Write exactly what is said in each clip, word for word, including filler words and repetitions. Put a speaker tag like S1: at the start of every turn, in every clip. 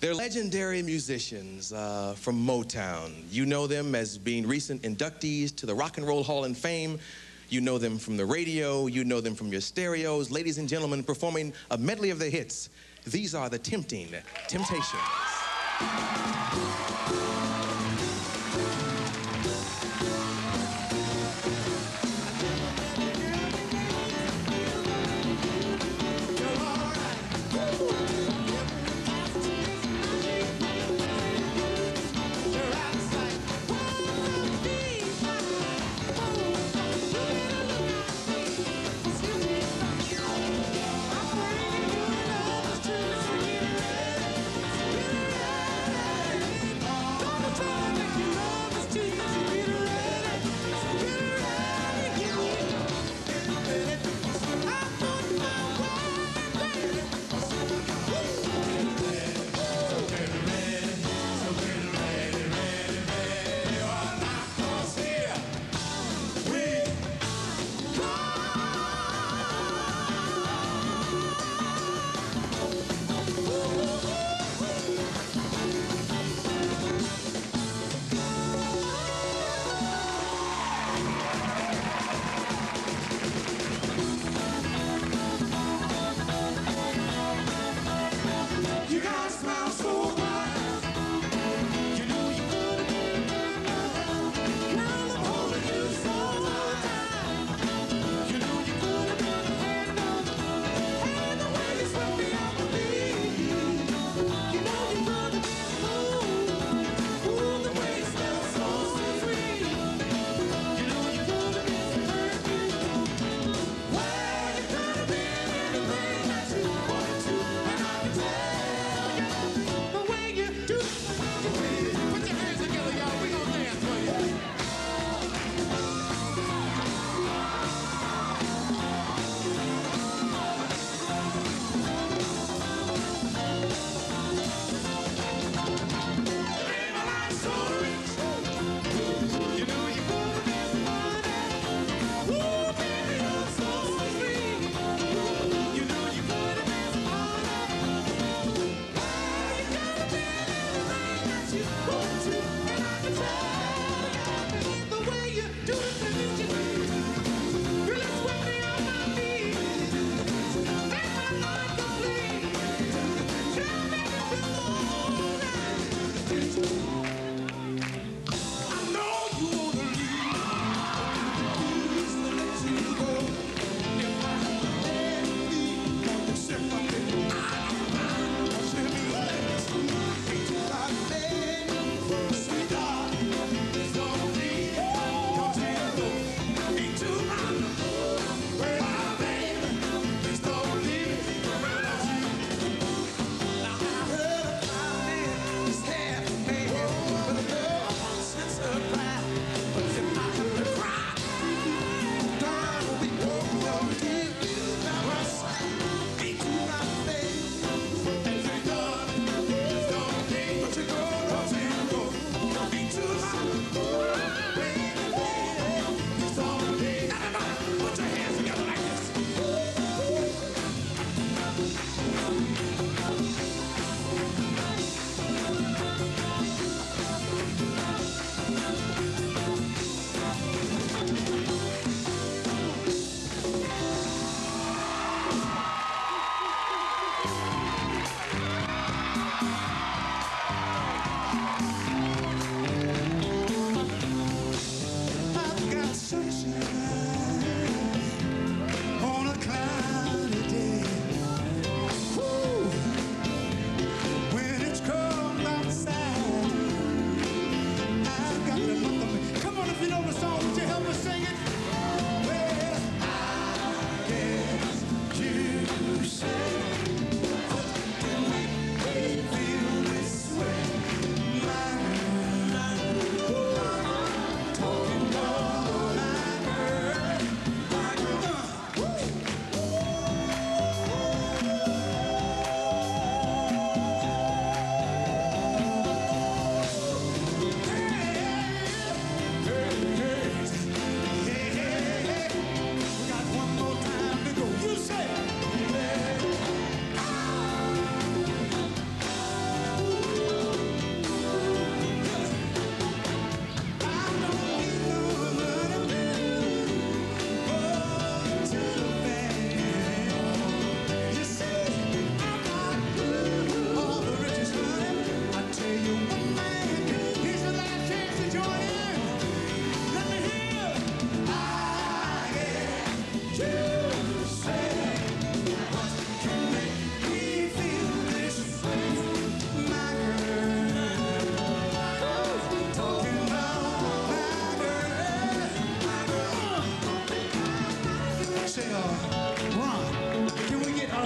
S1: They're legendary musicians uh, from Motown. You know them as being recent inductees to the Rock and Roll Hall of Fame. You know them from the radio. You know them from your stereos. Ladies and gentlemen, performing a medley of their hits. These are the Tempting Temptations.
S2: Too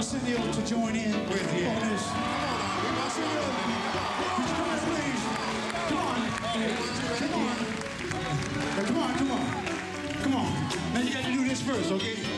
S2: Arsenio to join in with you on this. Arsenio, would you come on, please? Come on. Come on. Come on, come on. Come on. Now you got to do this first, okay?